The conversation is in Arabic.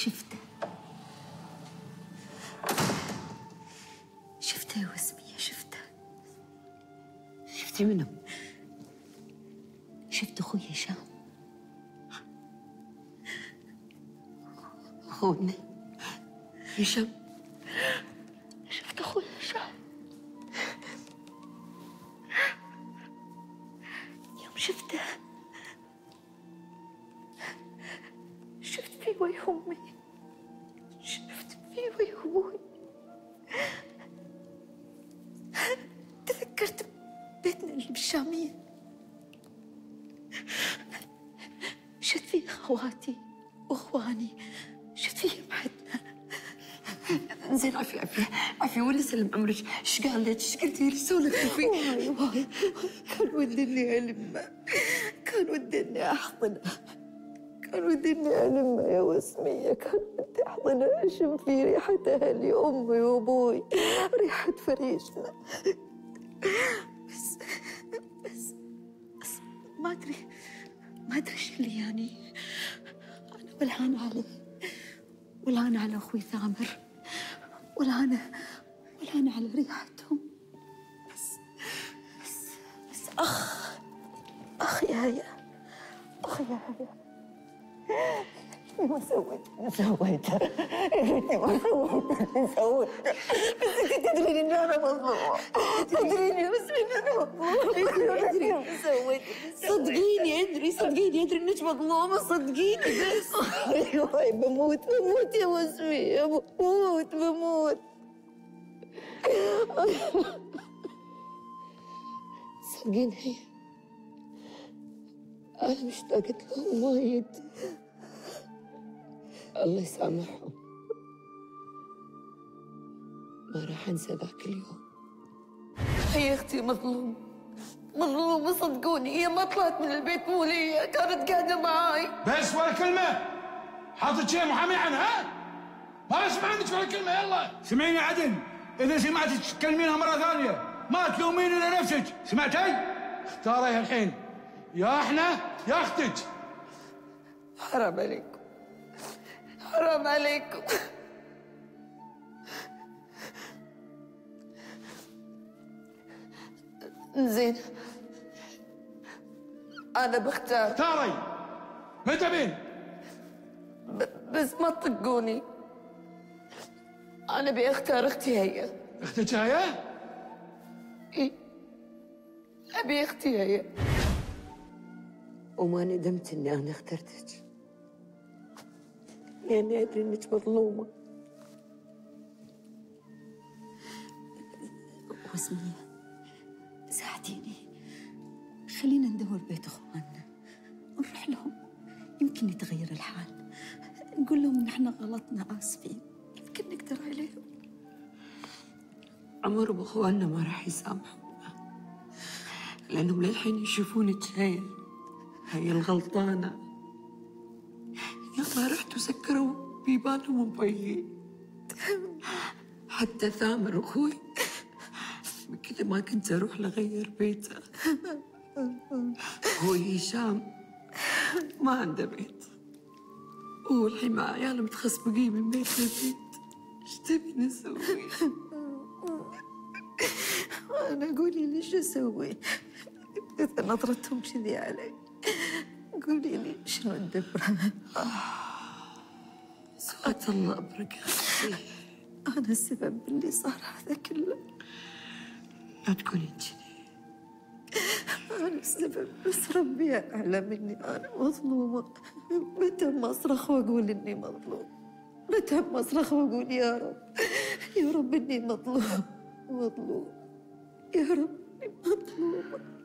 شفته يا وسمية، شفته. شفتي منه؟ شفت أخوي هشام. أخونا هشام؟ شفت أخوي هشام يوم شفته، شفت فيه وجه أمي، شفت فيه وجه أبوي، تذكرت بيتنا اللي بالشامية، شفت فيه خواتي وإخواني، شفت فيه بعدنا. زين عافية ولا سلم عمرك، ايش قال لك؟ ايش قلتي لي؟ سولفتي فيه؟ واي كان ودي اني ألمه، كان ودي اني احضنه، كان ودي اني ألمه يا وسمية، كان ودي احضنه، اشم فيه ريحة اهلي، امي وابوي، ريحة فريشنا. بس ما ادري ايش اللي يعني. انا ولهان عليه، ولهان على اخوي ثامر، ولهان على ريحتهم. بس اخ يا هيا، ما سويته يا ريتني ما سويته، بس كنت تدرين ان انا مظلومه، تدريني بس ان انا مظلومه. صدقيني ادري انك مظلومه، صدقيني بس. ايوه بموت يا وسمية، بموت. صدقيني انا مشتاقة لهم وايد، الله يسامحهم، ما راح انسى ذاك اليوم. هي اختي مظلومة صدقوني، هي ما طلعت من البيت مو لي، كانت قاعدة معاي. بس ولا كلمة، حاطط شيء محامي عنها؟ ما اسمع عندك ولا كلمة. يلا سمعيني عدل، إذا سمعتي تكلمينها مرة ثانية ما تلومين إلا نفسك، سمعتي؟ اختاريها الحين، يا احنا يا اختك. حرام عليكم، حرام عليكم. زين أنا بختار. اختاري ما تبين، بس ما تطقوني، أنا بأختار أختي هي. اختك هي؟ إيه أبي أختي هي. وما ندمت اني انا اخترتك، لاني ادري انك مظلومة. وسمية ساعديني، خلينا ندور بيت اخواننا ونروح لهم، يمكن يتغير الحال، نقول لهم ان احنا غلطنا، اسفين، يمكن نقدر عليهم. عمر واخواننا ما راح يسامحونا، لانهم للحين يشوفونك هي الغلطانة. يلا رحتوا سكروا بيبانهم ومبيين. حتى ثامر اخوي من كذا ما كنت اروح لغير بيته. اخوي هشام ما عنده بيت، هو الحين مع عياله متخسبقين من بيت لبيت. ايش تبي نسوي؟ انا قولي لي شو اسوي اذا نظرتهم كذي علي، قولي لي شنو ندبر. سوات الله أبرك يا أختي، انا السبب باللي صار هذا كله. لا تقولين كذي، أنا السبب، بس ربي أعلم إني أنا مظلومة. متى ما أصرخ وأقول إني مظلوم، متى ما أصرخ وأقول يا رب إني مظلوم، يا رب إني مظلومة.